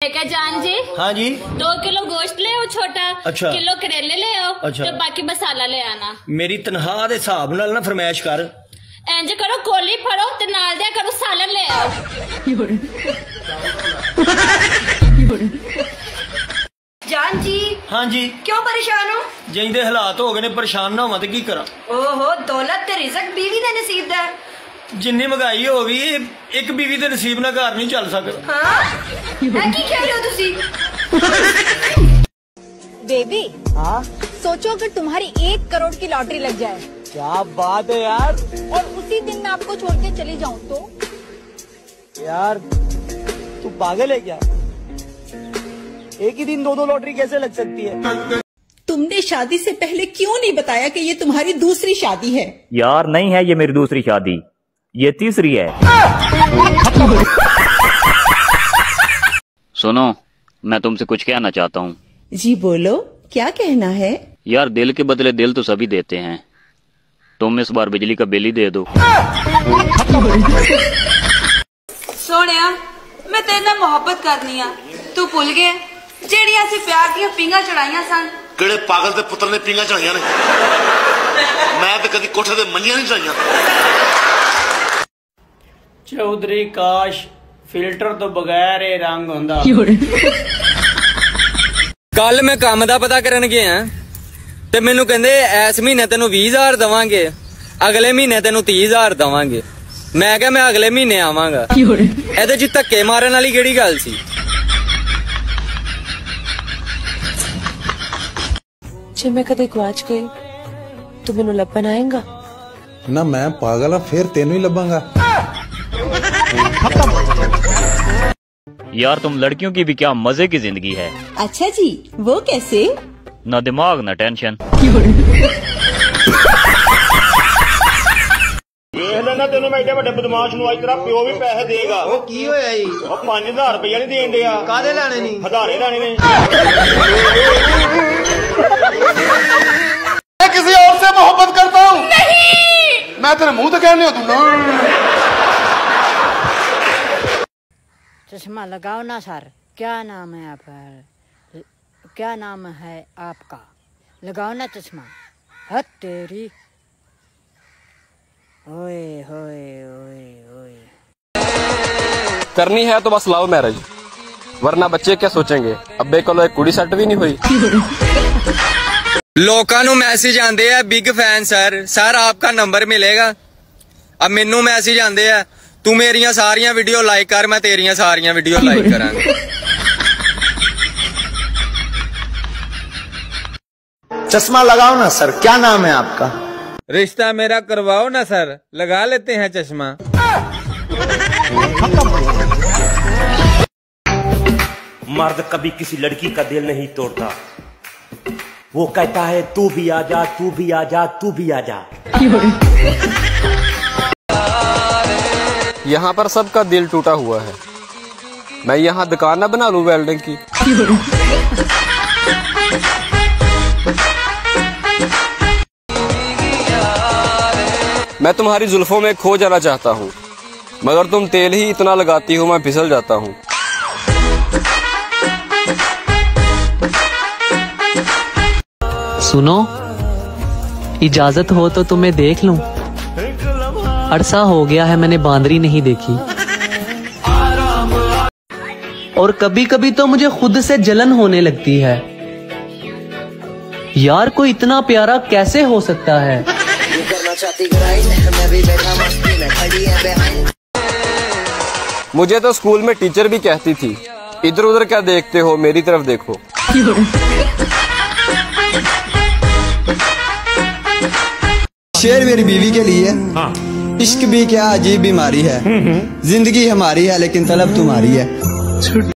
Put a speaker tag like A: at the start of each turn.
A: जान जी।
B: हाँ जी।
A: 2 किलो गोश्त ले आओ छोटा।
B: अच्छा।
A: किलो करेले ले आओ।
B: अच्छा।
A: तो बाकी मसाला ले आना।
B: मेरी तनख्वाह दे हिसाब नाल ना फरमाइश कर।
A: इंज करो कोली फड़ो ते नाल दिया करो सालन ले आओ।
C: जान जी।
B: हाँ जी।
C: क्यों परेशान हो?
B: जिंदे हालात हो गए ने, परेशान ना होवां ते की करा।
C: ओहो, दौलत ते रिज़्क बीवी दे नसीब दा।
B: जिन्नी महंगाई हो गई, एक बीवी दे नसीब ना घर नहीं चल सकता।
C: हाँ? की कह रहे हो तुसी?
D: बेबी।
E: हाँ?
D: सोचो अगर तुम्हारी 1 करोड़ की लॉटरी लग जाए।
E: क्या बात है यार।
D: और उसी दिन मैं आपको छोड़ के चली जाऊँ तो?
E: यार तू पागल है क्या? एक ही दिन 2 लॉटरी कैसे लग सकती है?
F: तुमने शादी से पहले क्यों नहीं बताया कि ये तुम्हारी दूसरी शादी है?
G: यार नहीं है ये मेरी दूसरी शादी, ये तीसरी है। सुनो, मैं तुमसे कुछ कहना चाहता हूँ।
F: जी बोलो, क्या कहना है?
G: यार दिल के बदले दिल तो सभी देते हैं, तुम इस बार बिजली का बिल ही दे दो।
C: सोनिया, मैं तेरे नाल मोहब्बत करनी आ, तू भुल गया जेड़ियां असीं प्यार दियां पिंगा चढ़ाइयां सन।
H: किहड़े पागल दे पुत्र ने पिंगा चढ़ाइयां ने? मैं तो कदी कोठे ते मंजियां नहीं चढ़ाइयां।
B: चौधरी काश फिल्टर तो बगैर ये रंग होंदा।
I: कल मैं काम दा पता करन गया ते मैनू कहंदे इस महीने तेनू 20,000 दवांगे, अगले महीने तेनू 30,000 दवांगे। मैं क्या मैं अगले महीने आवांगा। एदे च धक्के मारन वाली केड़ी गल सी?
J: जे मैं कदे गवाच गई तो मैनू लभन आएगा
K: ना? मैं पागल हाँ, फिर तेनू ही लभांगा।
G: यार तुम लड़कियों की भी क्या मजे की जिंदगी है।
F: अच्छा जी, वो कैसे?
G: ना दिमाग ना टेंशन।
B: ना तेनों मैं एडे बड़े बदमाश नूं अज तेरा प्यो भी पैसे देगा।
E: वो की होया जी?
B: 5,000 रुपया नहीं देन दिया।
E: कादे लाने नहीं?
B: हजारे लाने ने।
H: मैं किसी और से मोहब्बत करता हूँ। नहीं। मैं तेरे मुंह तो कहने दूंगा।
L: चश्मा लगाओ ना सर। क्या नाम है आपका? क्या नाम है आपका? लगाओ ना चश्मा। हद तेरी। ओए होए ओए ओए।
I: करनी है तो बस लव मैरिज, वरना बच्चे क्या सोचेंगे? अब्बे को एक कुड़ी सेट भी नहीं हुई। लोकां नू मैसेज आंदे है, बिग फैन सर, सर आपका नंबर मिलेगा। अब मैनू मैसेज आंदे है, तू मेरिया सारियां वीडियो लाइक कर, मैं तेरिया सारियां वीडियो लाइक करांगा।
E: चश्मा लगाओ ना सर। क्या नाम है आपका?
I: रिश्ता मेरा करवाओ ना सर, लगा लेते हैं चश्मा।
M: मर्द कभी किसी लड़की का दिल नहीं तोड़ता, वो कहता है तू भी आजा, तू भी आजा, तू भी आजा।
I: यहाँ पर सबका दिल टूटा हुआ है, मैं यहाँ दुकान ना बना लूं वेल्डिंग की। मैं तुम्हारी जुल्फों में खो जाना चाहता हूँ, मगर तुम तेल ही इतना लगाती हो मैं फिसल जाता हूँ।
N: सुनो, इजाजत हो तो तुम्हें देख लूं। अरसा हो गया है मैंने बांदरी नहीं देखी। और कभी कभी तो मुझे खुद से जलन होने लगती है। यार कोई इतना प्यारा कैसे हो सकता है?
I: मुझे तो स्कूल में टीचर भी कहती थी, इधर उधर क्या देखते हो, मेरी तरफ देखो।
O: शेर मेरी बीवी के लिए। हाँ। इश्क भी क्या अजीब बीमारी है। जिंदगी हमारी है लेकिन तलब तुम्हारी है।